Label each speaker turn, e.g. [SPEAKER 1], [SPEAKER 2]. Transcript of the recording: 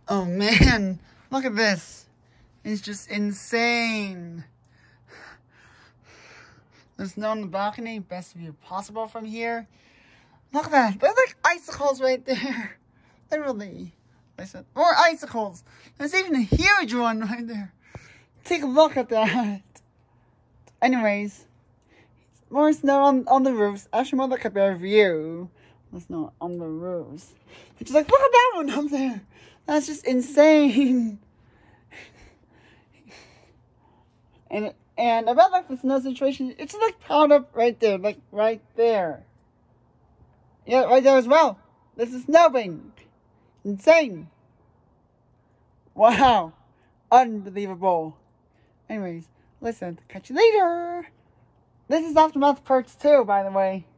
[SPEAKER 1] Oh man, look at this. It's just insane. There's snow on the balcony, best view possible from here. Look at that, there's like icicles right there. Literally. Listen, more icicles. There's even a huge one right there. Take a look at that. Anyways, more snow on the roofs. Actually, more like a better view. There's snow on the roofs. It's just like, look at that one up there. That's just insane. And about like the snow situation, it's like piled up right there, like right there. Yeah, right there as well. This is snowing. Insane. Wow. Unbelievable. Anyways, listen, catch you later. This is Aftermath Parts 2, by the way.